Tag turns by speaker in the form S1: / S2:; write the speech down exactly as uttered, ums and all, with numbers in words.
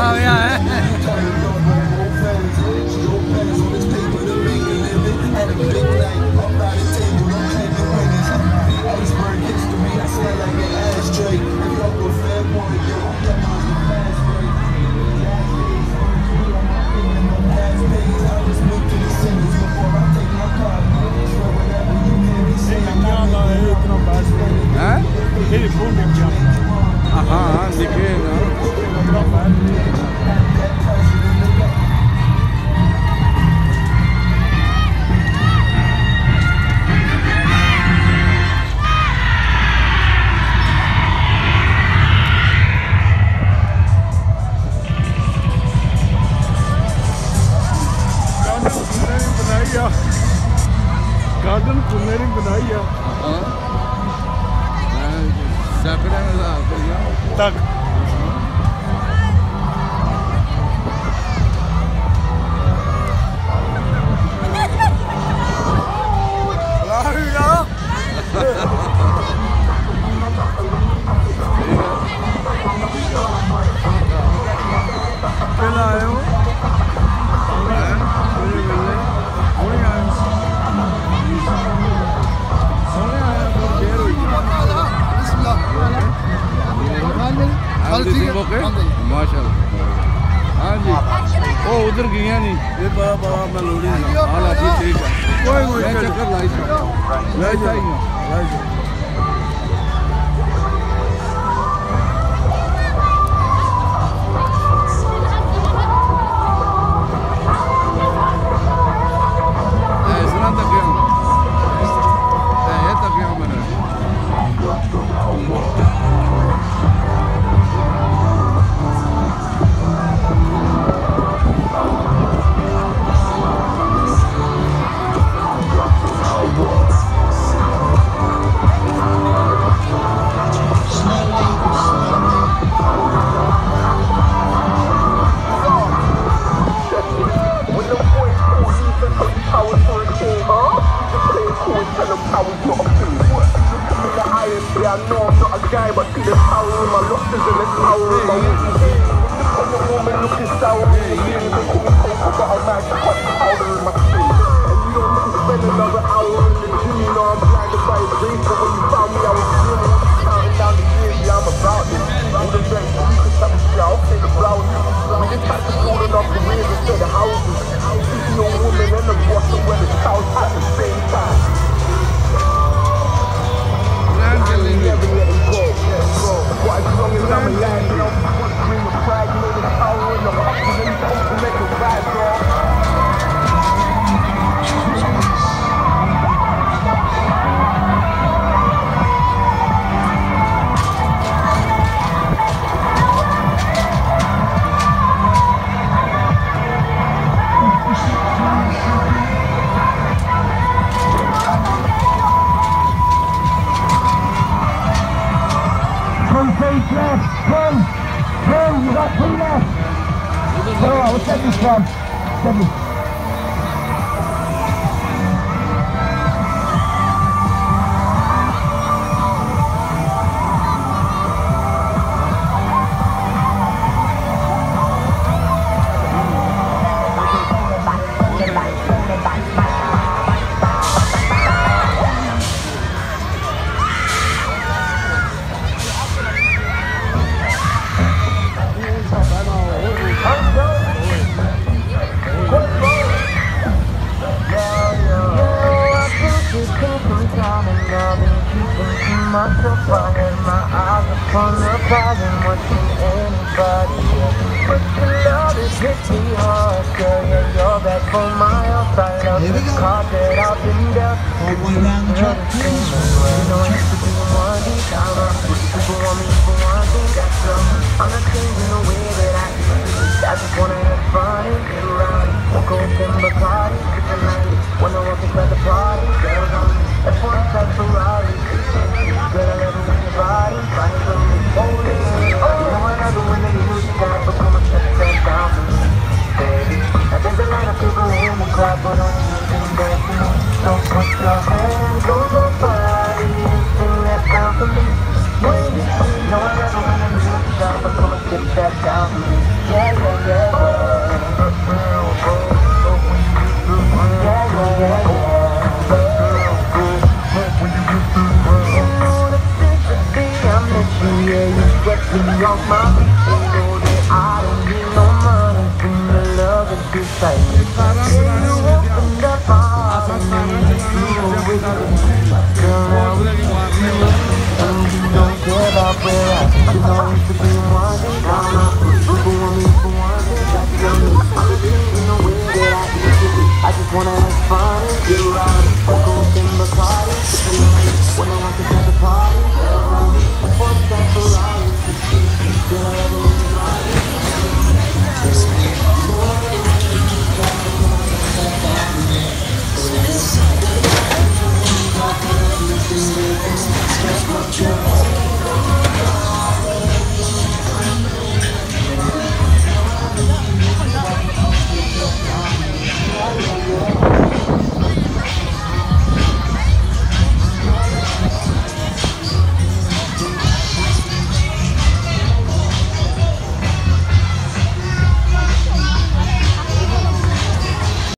S1: गया है। हाँ दिखे ना
S2: गार्डन खुलने बनाई है तक माशाल्लाह हाँ जी वो उधर गया नहीं ये बड़ा बड़ा मैं लोड़ी हाँ ठीक है कोई कोई चक्कर लाई लाई जाएगा
S3: I know I'm not a guy, but see the power in my losses and the power in my weaknesses. I'm a woman looking sour in the game, they call me cold, but I'm mad, hot powder in my skin. And you don't need to spend another hour in the gym, you know I'm blinded by a dream, but when you found me, I was feeling, counting down the years, yeah, I'm about this. All the rest, you can stop the shelf, take the blouses. We just had to pull it off the careers instead of houses. See your woman and the boss to wear the couch at the same time. Never let him go, let him go. What as long as I'm alive, you know, one scream of pride, you know, there's power in the hustle, and you hope to make it right, bro.
S4: Left, ten, ten, you got three left. Alright, we'll take this one. Seven.
S3: Myself, I had my eyes upon the prize and watching anybody else. But your love is hitting me hard, girl. Yeah, you're back for my outside of the card that I've been dealt. You're the same as well. You know I used to be one deep down. People want me for one thing, that's love. I'm not changing the way that I do. I just wanna have fun and get around. Walk open the party, cause tonight when I walk inside the party, girls on me. That's one type Ferrari. Girl, I love it when your body, body from me. Oh, you know I love it when they use that, but come and shut that down for me, baby. Now there's a lot of people in the club, but only you can dance for me. So put your hands on the body, get back down. Yeah, yeah, yeah, yeah. Yeah, yeah, yeah, yeah. You know the sympathy I miss you, yeah, you get me off my feet.